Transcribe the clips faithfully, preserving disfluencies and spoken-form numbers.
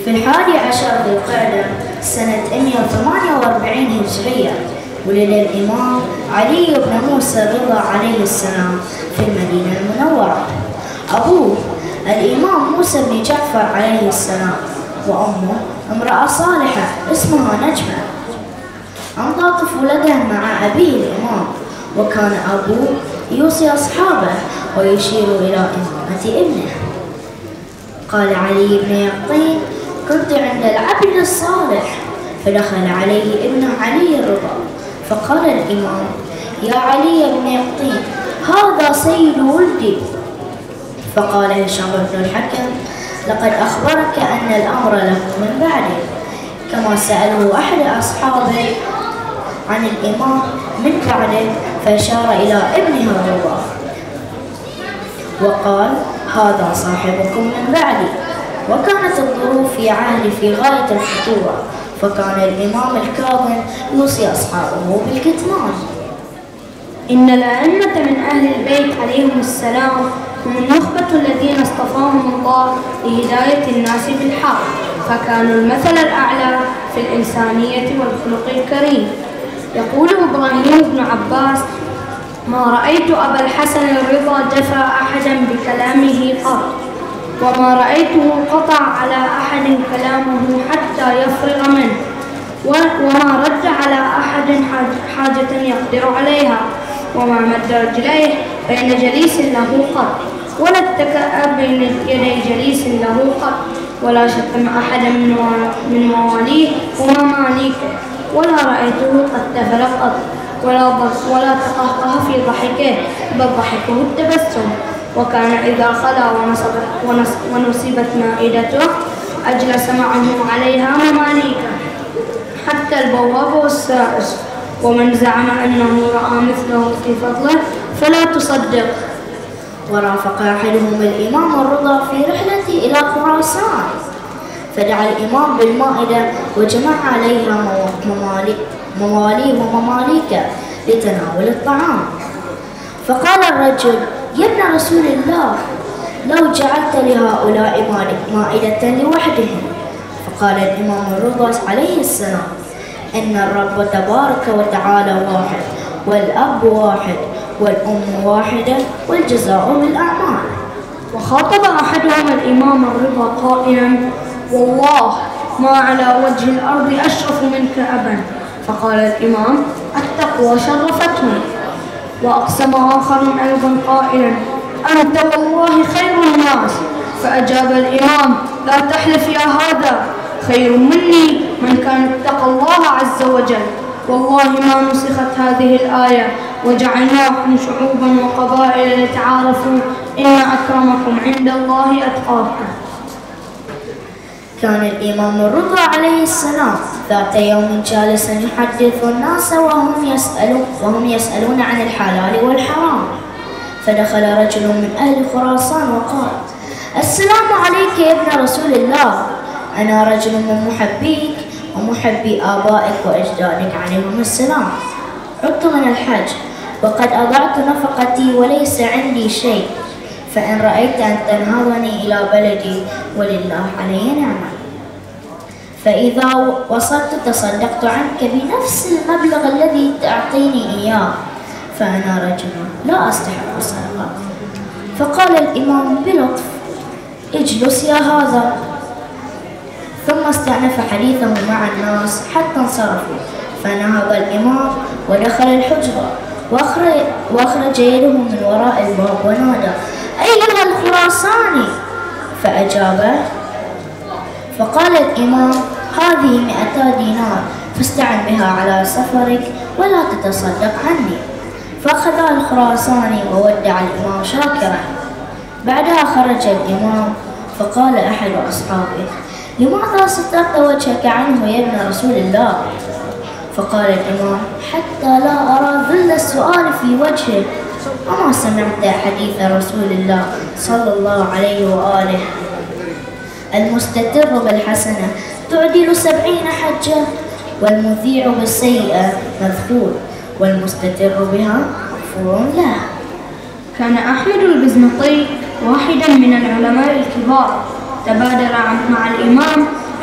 في الحادي عشر ذي القعدة سنة مئة وثمانية وأربعين هجرية ولد الإمام علي بن موسى الرضا عليه السلام في المدينة المنورة. أبوه الإمام موسى بن جعفر عليه السلام، وأمه امرأة صالحة اسمها نجمة. أمضى طفولته مع أبيه الإمام، وكان أبوه يوصي أصحابه ويشير إلى إمامة ابنه. قال علي بن يقطين: كنت عند العبد الصالح فدخل عليه ابن علي الرضا فقال الإمام: يا علي بن يقطين، هذا سيد ولدي. فقال هشام بن الحكم: لقد أخبرك أن الأمر له من بعده. كما سأله أحد أصحابه عن الإمام من بعده فأشار إلى ابنه الرضا وقال: هذا صاحبكم من بعدي. وكانت الظروف في عهد في غاية الخطورة، فكان الإمام الكاظم يوصي أصحابه بالكتمان. إن الأئمة من أهل البيت عليهم السلام هم النخبة الذين اصطفاهم الله لهداية الناس بالحق، فكانوا المثل الأعلى في الإنسانية والخلق الكريم. يقول إبراهيم بن عباس: ما رأيت أبا الحسن الرضا جفى أحدا بكلامه قط، وما رأيته قطع على أحد كلامه حتى يفرغ منه، وما رد على أحد حاجة يقدر عليها، وما مد رجليه بين جليس له قط، ولا اتكأ بين يدي جليس له قط، ولا شتم أحدا من مواليه ومماليكه، ولا رأيته قد تفل قط، ولا ولا تقهقه في ضحكه، بل ضحكه التبسم. وكان إذا خلا ونصبت مائدته أجلس معه عليها مماليكه، حتى البواب والسائس. ومن زعم أنه رأى مثله في فضله فلا تصدق. ورافق أحدهم الإمام الرضا في رحلة إلى خراسان، فدعا الإمام بالمائدة وجمع عليها مواليه ومماليكه لتناول الطعام. فقال الرجل: يا ابن رسول الله، لو جعلت لهؤلاء مائدة لوحدهم. فقال الإمام الرضا عليه السلام: إن الرب تبارك وتعالى واحد، والأب واحد، والأم واحدة، والجزاء بالأعمال. وخاطب أحدهم الإمام الرضا قائلا: والله ما على وجه الأرض أشرف منك أبا. فقال الإمام: التقوى شرفتني. وأقسم آخر أيضا قائلا: أنت والله خير الناس. فأجاب الإمام: لا تحلف يا هذا، خير مني من كان اتقى الله عز وجل. والله ما نسخت هذه الآية وجعلناكم شعوبا وقبائل لتعارفوا إن أكرمكم عند الله أتقاكم. كان الإمام الرضا عليه السلام ذات يوم جالسا يحدث الناس وهم يسألون, وهم يسألون عن الحلال والحرام، فدخل رجل من أهل خراسان وقال: السلام عليك يا ابن رسول الله، أنا رجل من محبيك ومحبي آبائك وأجدادك عليهم السلام. عدت من الحج وقد أضعت نفقتي وليس عندي شيء، فإن رأيت أن تنهضني إلى بلدي ولله علي نعمة، فإذا وصلت تصدقت عنك بنفس المبلغ الذي تعطيني إياه، فأنا رجل لا أستحق الصدقة. فقال الإمام بلطف: اجلس يا هذا. ثم استأنف حديثه مع الناس حتى انصرفوا، فنهض الإمام ودخل الحجرة وأخرج, وأخرج يده من وراء الباب ونادى: أيها الخراساني. فأجابه، فقال الإمام: هذه مئتا دينار، فاستعن بها على سفرك ولا تتصدق عني. فأخذها الخراساني وودع الإمام شاكرا. بعدها خرج الإمام فقال أحد أصحابه: لماذا سترت وجهك عنه يا ابن رسول الله؟ فقال الإمام: حتى لا أرى ذل السؤال في وجهه، وما سمعت حديث رسول الله صلى الله عليه وآله: المستتر بالحسنة تعدل سبعين حجة، والمذيع بالسيئة مذكور، والمستتر بها مغفور له. كان أحمد البزنطي واحدا من العلماء الكبار، تبادر مع الإمام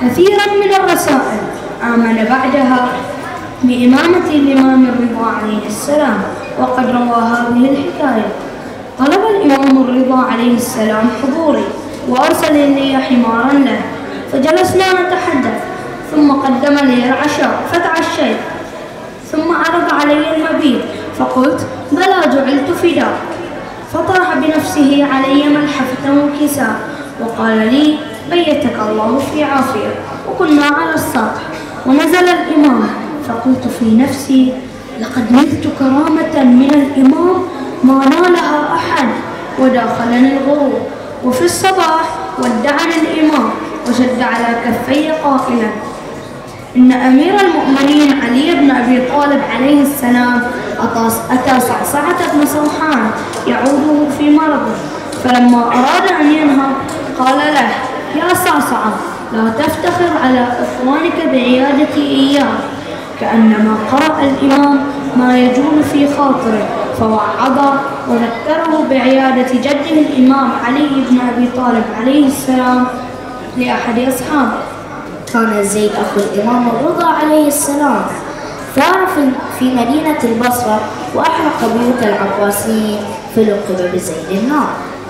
كثيرا من الرسائل. آمن بعدها بإمامة الإمام الرضا عليه السلام، وقد روى هذه الحكاية: طلب الإمام الرضا عليه السلام حضوري وأرسل إلي حمارا له، فجلسنا نتحدث، ثم قدم لي العشاء فتعشيت، ثم عرض علي المبيت فقلت: بلى جعلت فداك. فطرح بنفسه علي ملحفة وكساء وقال لي: بيتك الله في عافية. وكنا على السطح ونزل الإمام، فقلت في نفسي: لقد نلت كرامة من الإمام ما نالها أحد، وداخلني الغرور. وفي الصباح ودعني الإمام وشد على كفي قائلا: إن أمير المؤمنين علي بن أبي طالب عليه السلام أتى صعصعة بن صوحان يعوده في مرضه، فلما أراد أن ينهض قال له: يا صعصعة، لا تفتخر على إخوانك بعيادتي إياه. كأنما قرأ الإمام ما يجول في خاطره، فوعظه وذكره بعيادة جده الإمام علي بن أبي طالب عليه السلام لأحد أصحابه. كان زيد أخو الإمام الرضا عليه السلام ثار في مدينة البصرة وأحرق بيوت العباسيين، فلقب بزيد النار.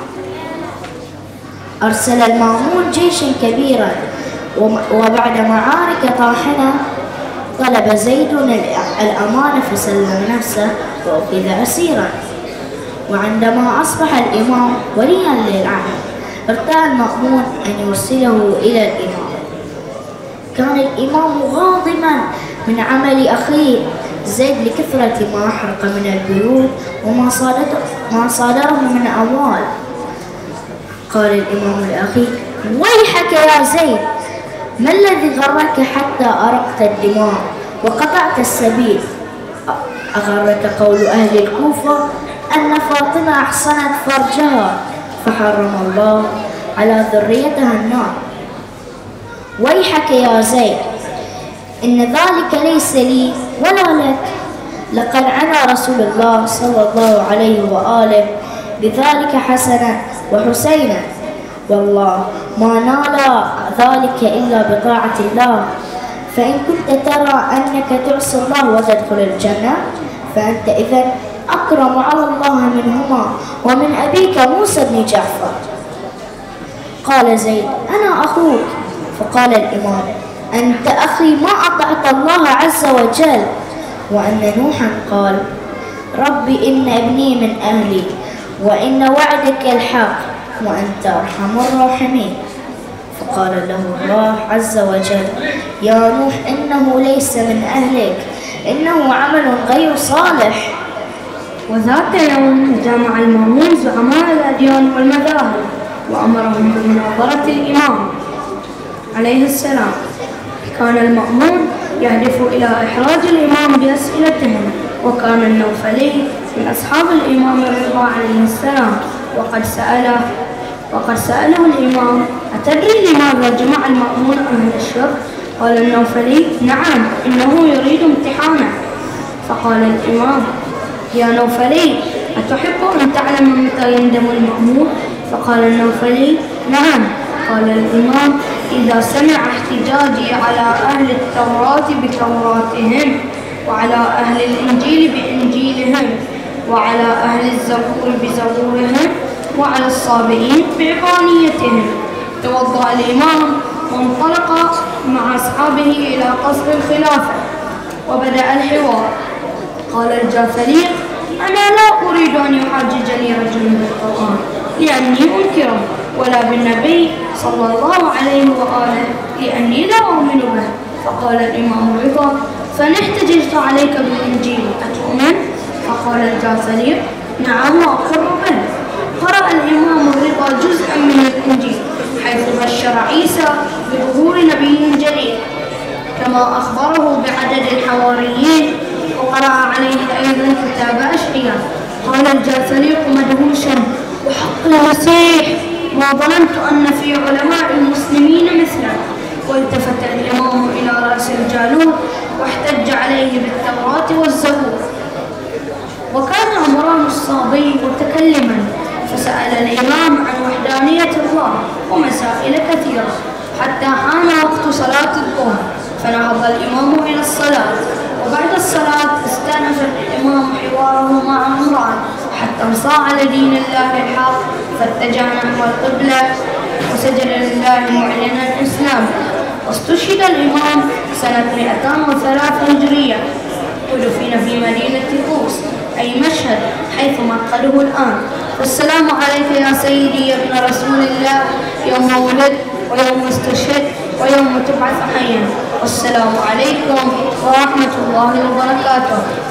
أرسل المأمون جيشا كبيرا، وبعد معارك طاحنة طلب زيد الأمان فسلم نفسه وأخذ أسيرا. وعندما أصبح الإمام وليا للعهد ارتأى المأمون أن يرسله إلى الإمام. كان الإمام غاضبا من عمل أخيه زيد لكثرة ما أحرق من البيوت وما ما صادره من أموال. قال الإمام لأخيه: ويحك يا زيد، ما الذي غرك حتى أرقت الدماء وقطعت السبيل؟ أغرك قول أهل الكوفة أن فاطمة أحصنت فرجها فحرم الله على ذريتها النار؟ ويحك يا زيد، إن ذلك ليس لي ولا لك، لقد عنى رسول الله صلى الله عليه وآله بذلك حسنا وحسينا، والله ما نال ذلك إلا بطاعة الله. فإن كنت ترى أنك تعصي الله وتدخل الجنة فأنت إذن أكرم على الله منهما ومن أبيك موسى بن جعفر. قال زيد: أنا أخوك. فقال الإمام: أنت أخي ما أطعت الله عز وجل. وأن نوحا قال: رب إن ابني من أهلي وإن وعدك الحق وأنت أرحم الراحمين. فقال له الله عز وجل: يا نوح إنه ليس من أهلك، إنه عمل غير صالح. وذات يوم جمع المأمون زعماء الأديان والمذاهب وأمرهم بمناظرة الإمام عليه السلام. كان المأمون يهدف إلى إحراج الإمام بأسئلتهم، وكان النوفلي من أصحاب الإمام الرضا عليه السلام، وقد سأله وقد سأله الإمام: أتدري لماذا جمع المأمون أهل الشرك؟ قال النوفلي: نعم، إنه يريد امتحانه. فقال الإمام: يا نوفلي، أتحب أن تعلم متى يندم المأمون؟ فقال النوفلي: نعم. قال الإمام: إذا سمع احتجاجي على أهل التوراة بتوراتهم، وعلى أهل الإنجيل بإنجيلهم، وعلى أهل الزبور بزبورهم، وعلى الصابئين بعبانيتهم. توضأ الإمام وانطلق مع أصحابه إلى قصر الخلافة، وبدأ الحوار. قال الجعفري: أنا لا أريد أن يحاججني رجل بالقرآن لأني أنكره، ولا بالنبي صلى الله عليه وآله لأني لا أؤمن به. فقال الإمام الرضا: فإن احتججت عليك بالإنجيل أتؤمن؟ فقال الجعفري: نعم وأقر به. قرأ الإمام الرضا جزءا من الإنجيل حيث بشر عيسى بظهور نبي جديد، كما أخبره بعدد الحواريين، وقرأ عليه أيضا كتاب أشعياء. قال الجعفري مدهوشا: وحق المسيح ما ظننت أن في علماء المسلمين مثله. والتفت الإمام إلى رأس الجالوت واحتج عليه بالتوراة والزبور. وكان عمران الصابي متكلما، فسأل الإمام عن وحدانية الله ومسائل كثيرة، حتى حان وقت صلاة الظهر فنهض الإمام إلى الصلاة، وبعد الصلاة استأنف الإمام حواره مع عمران حتى انصاع لدين الله الحق، فاتجه نحو القبلة وسجد لله معلنا الإسلام. واستشهد الإمام سنة مئتين وثلاثة هجرية، ودفن في مدينة طوس أي مشهد حيث مقعده الآن. والسلام عليك يا سيدي يا ابن رسول الله، يوم ولدت ويوم استشهد ويوم تبعث حيا. والسلام عليكم ورحمة الله وبركاته.